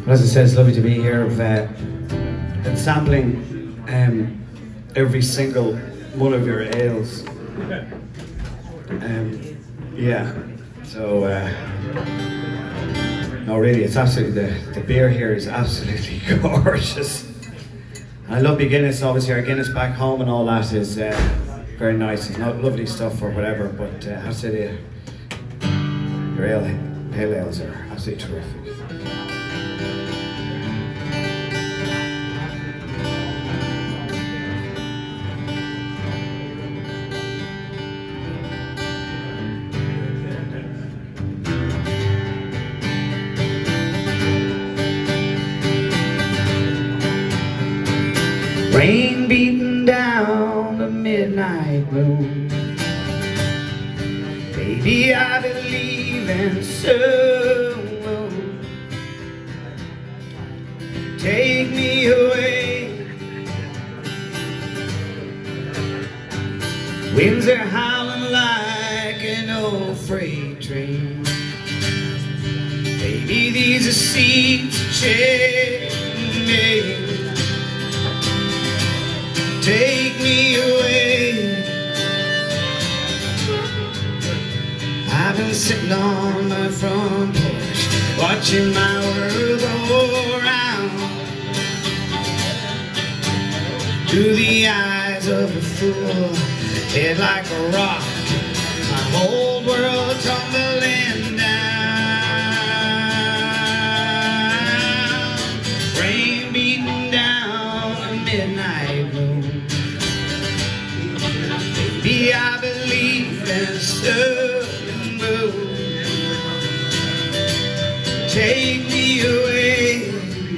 As I said, it's lovely to be here. I've been sampling every single one of your ales. Yeah, so no, really, it's absolutely the beer here is absolutely gorgeous. I love the Guinness. Obviously, our Guinness back home and all that is very nice. It's not lovely stuff or whatever, but I have to say, your pale ales are absolutely terrific. Rain beating down the midnight moon. Baby, I believe in someone. Take me away. Winds are howling like an old freight train. Baby, these are seats chained. Take me away. I've been sitting on my front porch, watching my world go around. Through the eyes of a fool, head like a rock, my whole world tumbling down. Rain beating down the midnight moon. Baby, I believe in certain moon. Take me away.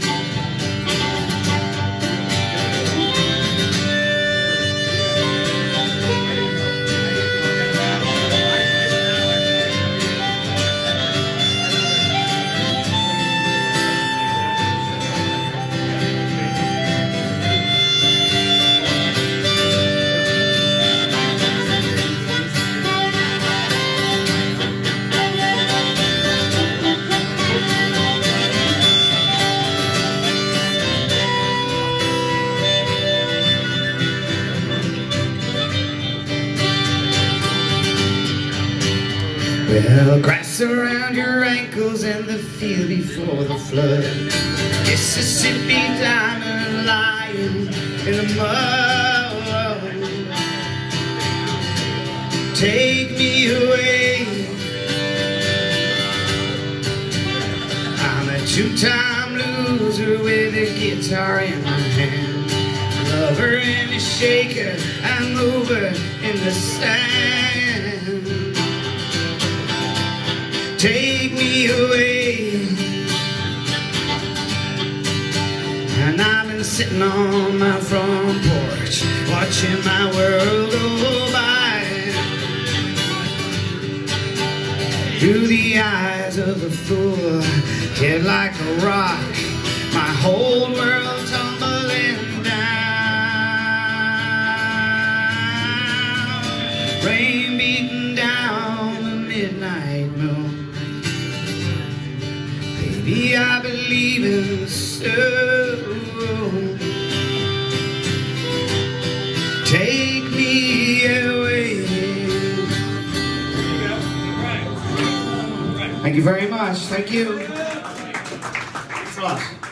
Well, grass around your ankles and the field before the flood. Mississippi diamond lying in the mud. Take me away. I'm a two-time loser with a guitar in my hand, lover in a shaker and mover in the sand. Take me away. And I've been sitting on my front porch, watching my world go by. Through the eyes of a fool, head like a rock, my whole world tumbling down. Rain beating down the midnight moon. Baby, I believe in sorrow. Take me away. Thank you very much. Thank you. Thanks a lot.